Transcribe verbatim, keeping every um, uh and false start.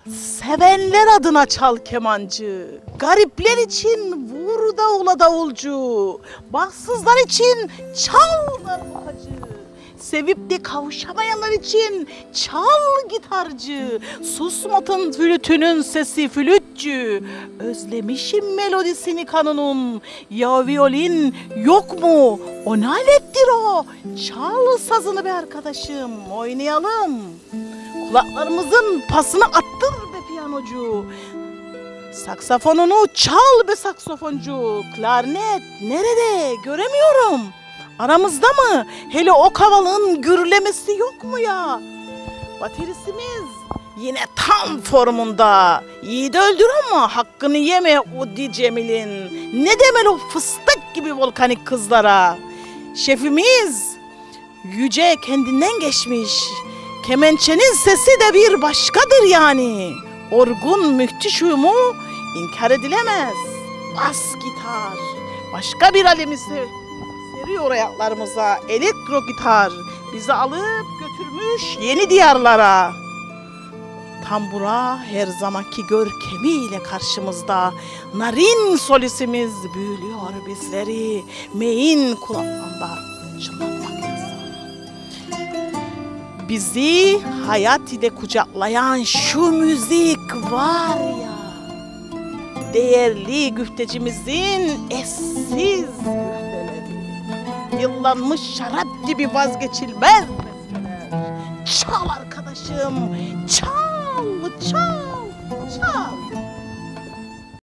Sevenler adına çal kemancı, garipler için vur davula davulcu, bahtsızlar için çal darbukacı, sevip de kavuşamayanlar için çal gitarcı, susmatın flütünün sesi flütçü, özlemişim melodisini kanunun, ya violin yok mu, o ne alettir o, çal sazını be arkadaşım, oynayalım. Kulaklarımızın pasını attır be piyanocu. Saksafonunu çal be saksafoncu. Klarnet nerede? Göremiyorum. Aramızda mı? Hele o kavalın gürlemesi yok mu ya? Baterisimiz yine tam formunda. Yiğidi öldür ama hakkını yeme Udi Cemil'in. Ne demeli o fıstık gibi volkanik kızlara? Şefimiz yüce kendinden geçmiş. Kemençenin sesi de bir başkadır yani. Orgun müthiş uyumu inkar edilemez. Bas gitar başka bir alemi seriyor ayaklarımıza. Elektro gitar bizi alıp götürmüş yeni diyarlara. Tambura her zamanki görkemiyle karşımızda. Narin solisimiz büyülüyor bizleri. Meyin kulaklarında çınlatmak lazım. Bizi hayat ile kucaklayan şu müzik var ya, değerli güftecimizin eşsiz güfteleri, yıllanmış şarap gibi vazgeçilmez meseleler. Çal arkadaşım, çal, çal, çal.